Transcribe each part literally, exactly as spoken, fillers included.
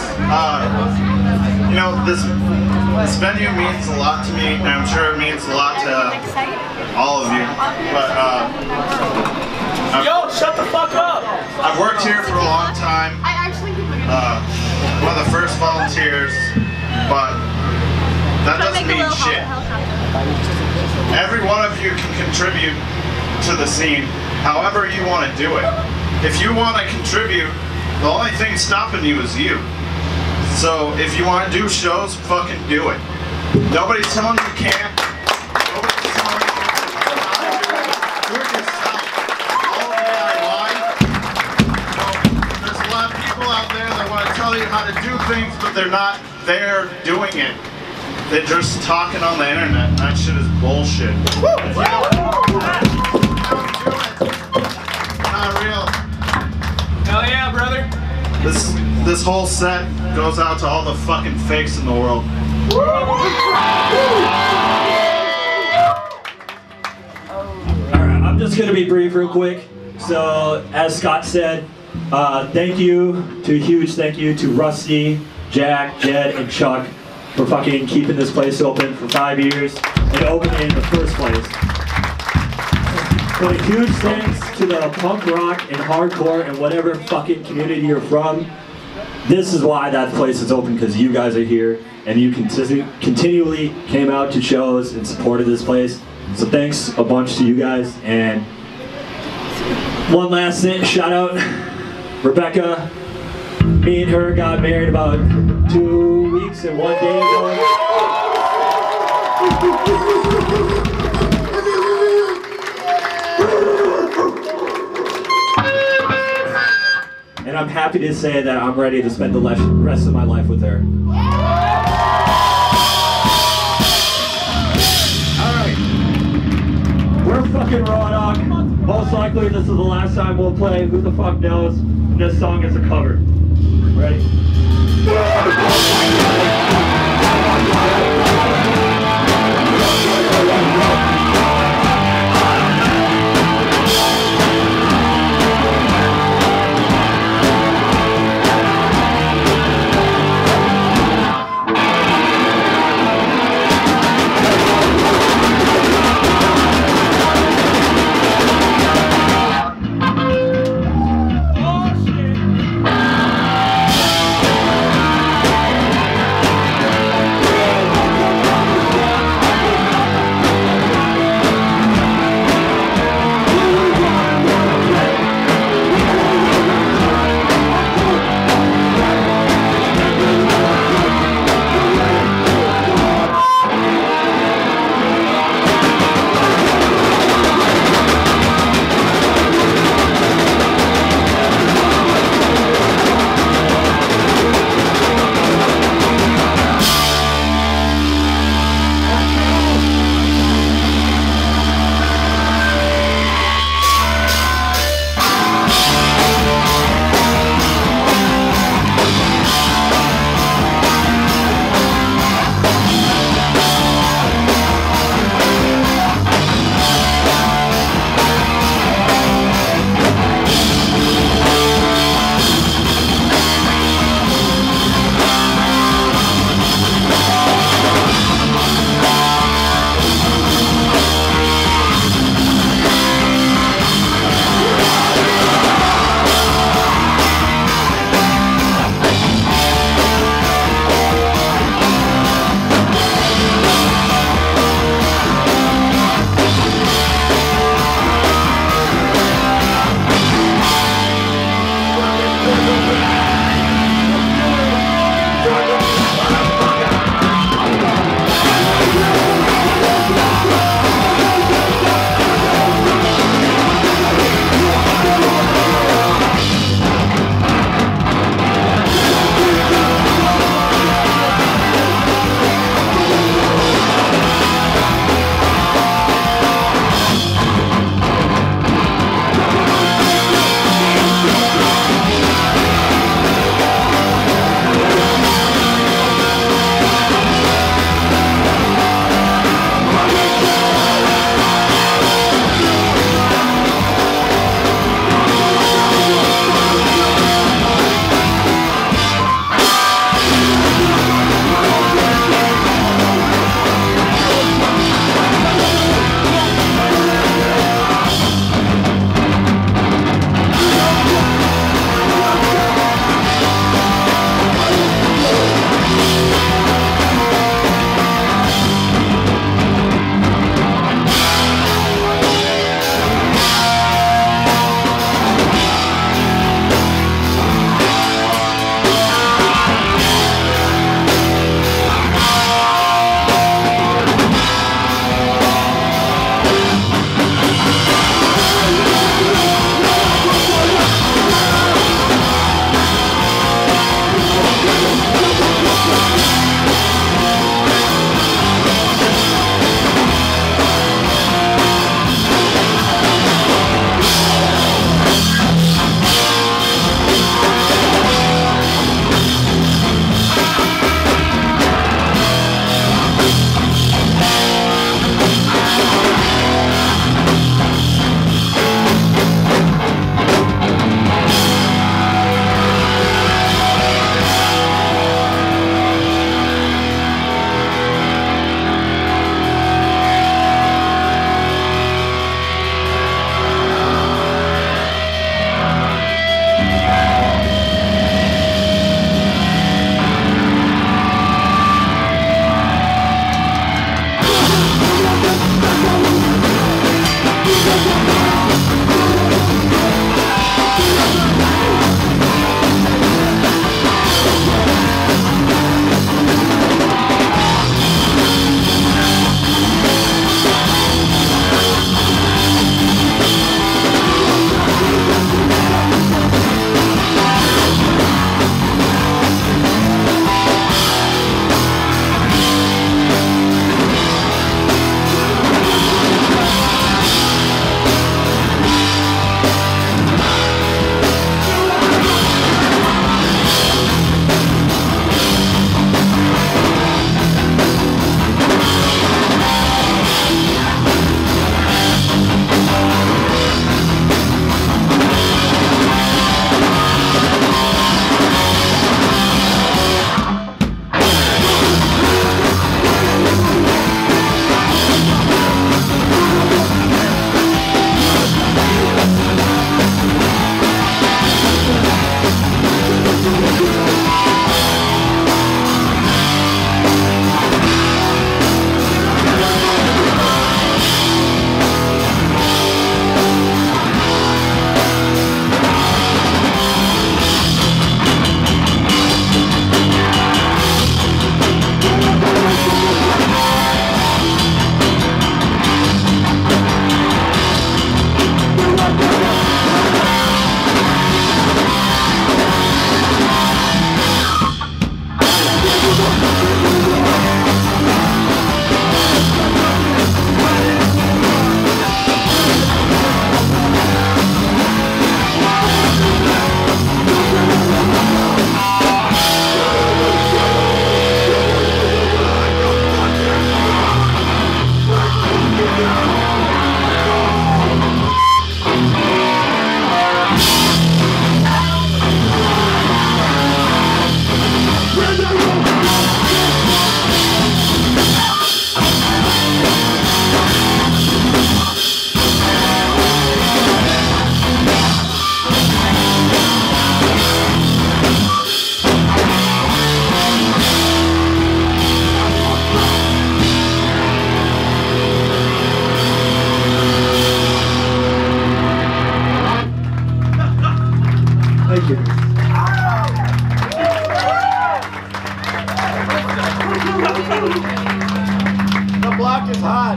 Uh, you know, this this venue means a lot to me, and I'm sure it means a lot to all of you. But uh, yo, shut the fuck up! I've worked here for a long time. Uh, one of the first volunteers, but that doesn't mean shit. Every one of you can contribute to the scene, however you want to do it. If you want to contribute, the only thing stopping you is you. So if you want to do shows, fucking do it. Nobody's telling you can't. Nobody's telling you can't. Do it yourself. All D I Y. You know, there's a lot of people out there that want to tell you how to do things, but they're not there doing it. They're just talking on the internet. That shit is bullshit. If you don't, don't do it. It's not real. Hell yeah, brother. This this whole set goes out to all the fucking fakes in the world. Alright, I'm just gonna be brief real quick. So, as Scott said, uh, thank you, to a huge thank you to Rusty, Jack, Jed, and Chuck for fucking keeping this place open for five years and opening it in the first place. But a huge thanks to the punk rock and hardcore and whatever fucking community you're from. This is why that place is open, because you guys are here and you continu continually came out to shows and supported this place. So thanks a bunch to you guys. And one last thing, shout out Rebecca. Me and her got married about two weeks and one day ago. And I'm happy to say that I'm ready to spend the rest of my life with her. Alright. We're fucking Raw Dog. Most likely this is the last time we'll play. Who the fuck knows? And this song is a cover. Ready? hot.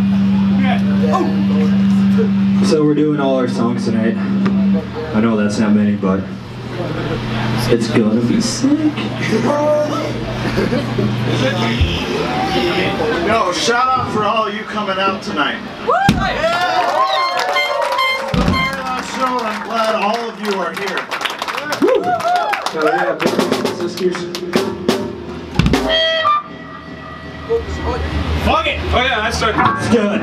So we're doing all our songs tonight. I know that's not many, but it's gonna be sick. Yo, shout out for all of you coming out tonight. Yeah. Show, and I'm glad all of you are here. So yeah, big sisters. Fuck it. Oh yeah, that's starting. It's good.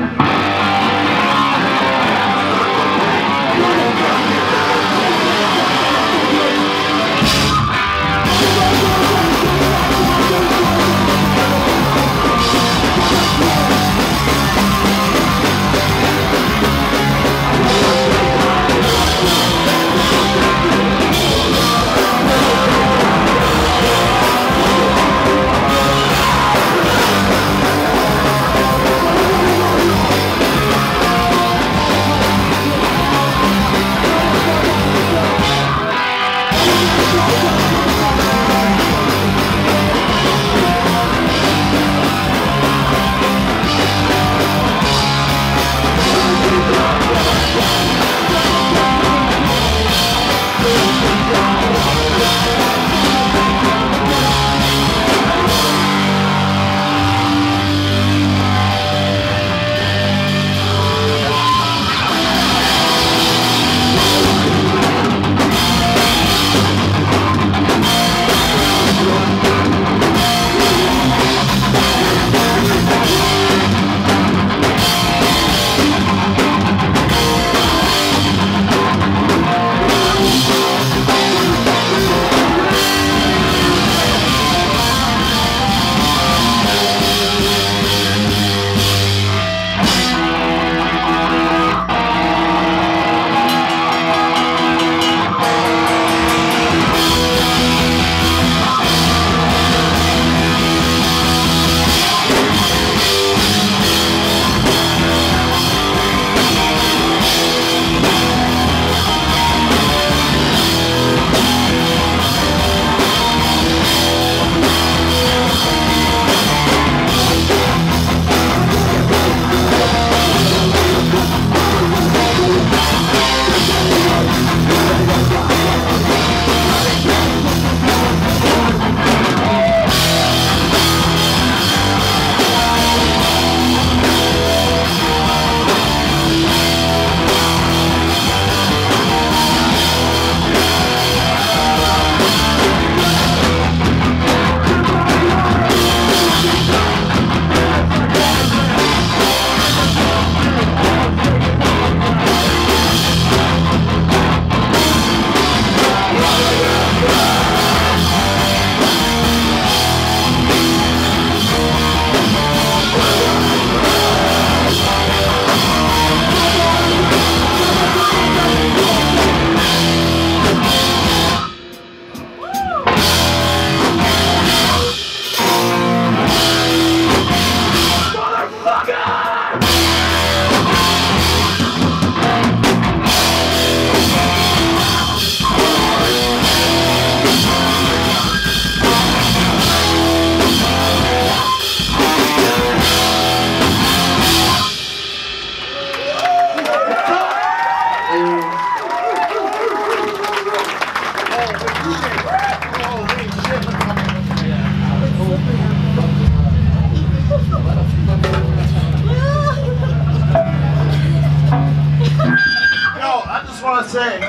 say,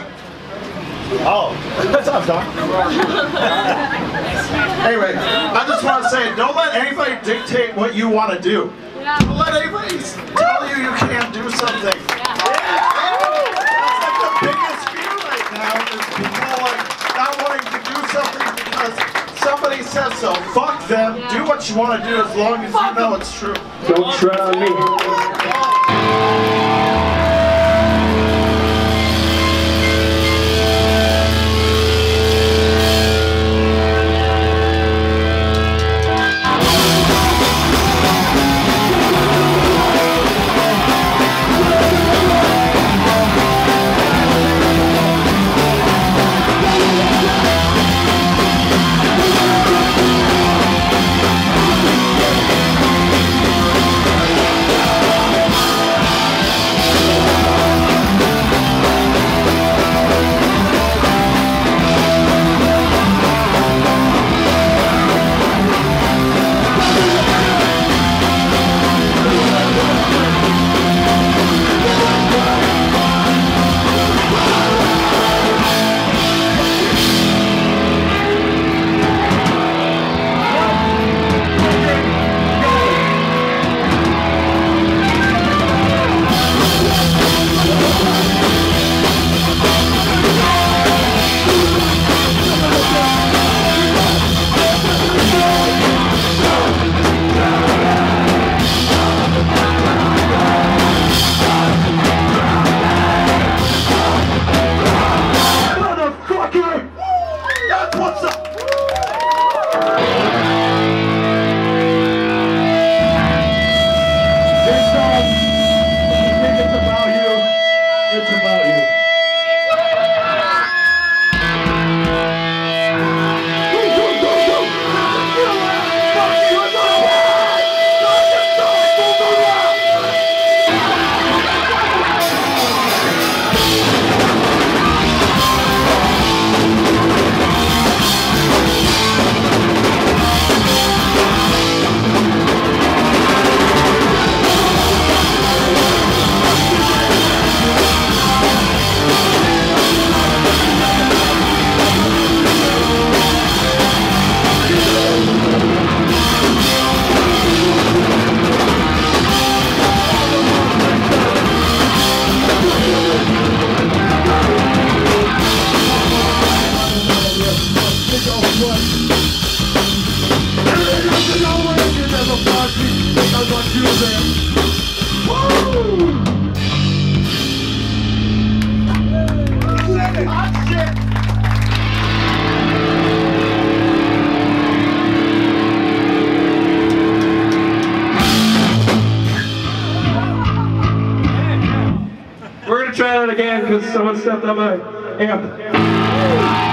oh, what's up, Doc? Anyway, I just want to say, don't let anybody dictate what you want to do. Yeah. Don't let anybody tell you you can't do something. Yeah. That's like the biggest fear right now is people like not wanting to do something because somebody says so. Fuck them. Yeah. Do what you want to do as long as you know it's true. Don't tread on me. again because someone stepped on my amp.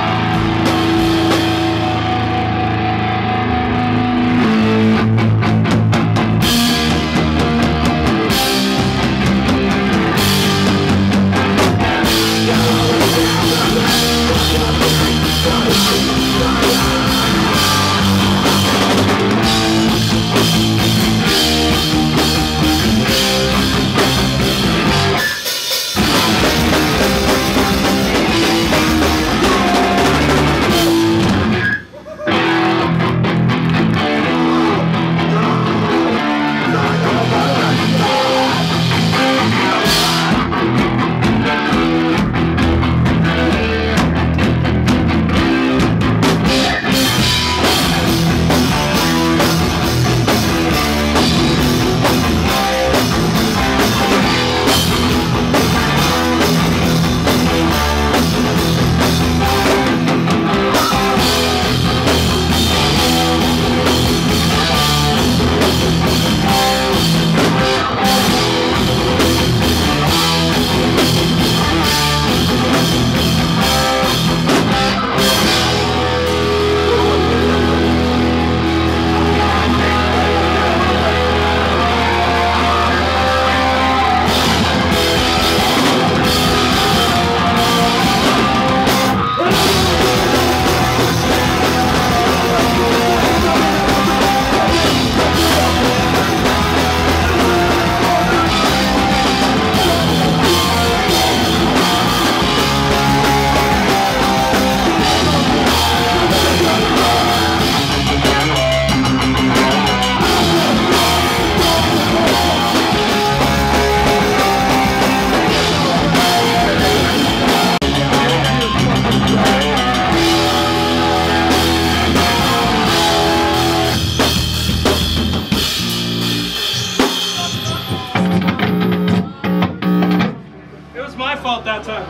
That time.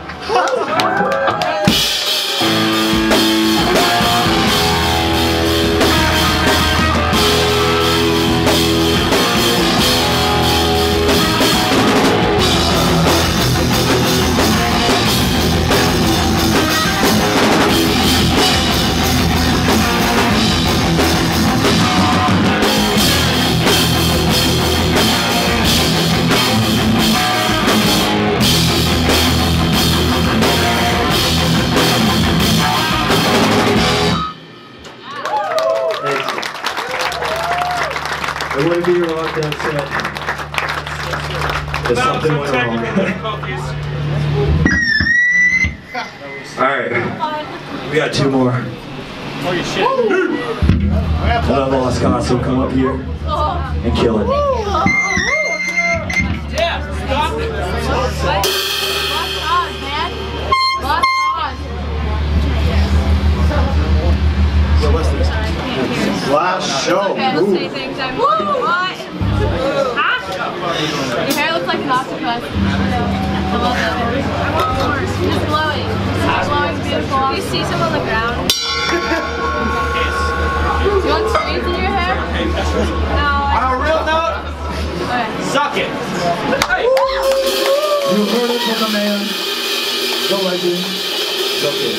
It wouldn't be wrong that said. There's something went wrong. Alright. We got two more. Oh, you shit. Another Lost Cause will come up here and kill it. Yeah, stop it. Lost cause, man. Lost cause. So what's this? Last show. Okay, let's say things I'm what? Huh? Your hair looks like an octopus. I love it. I want more. It's glowing. It's glowing, beautiful. Do you see some on the ground? Do you want streaks in your hair? No. On a real note, Okay. suck it. Hey. You heard it from the man, the legend, the kid.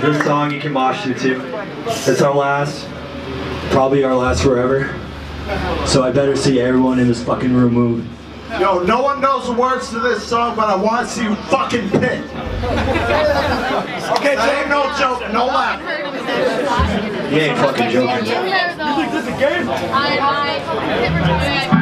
this song you can mosh to too. It's our last, probably our last forever. So I better see everyone in this fucking room move. Yo, no one knows the words to this song, but I want to see you fucking pit. Okay, that ain't no joke, no laugh. You ain't fucking joking. You think this is a game? I, I,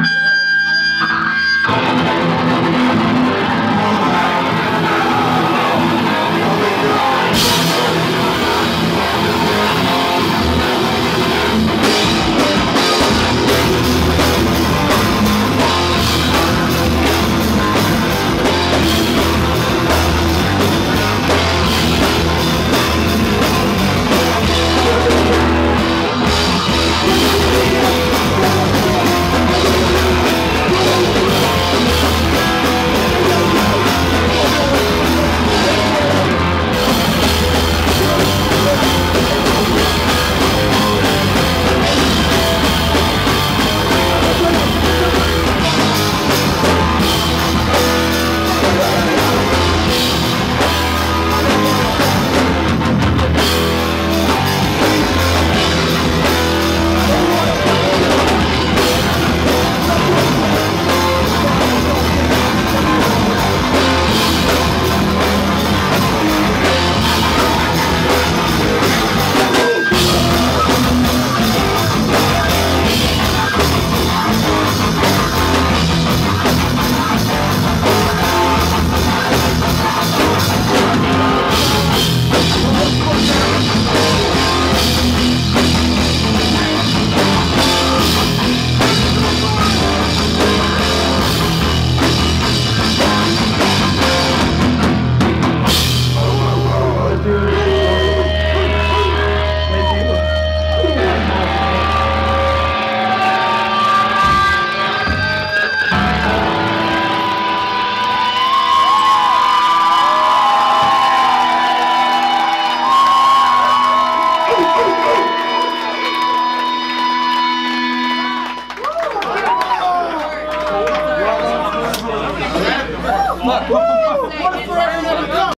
Fuck.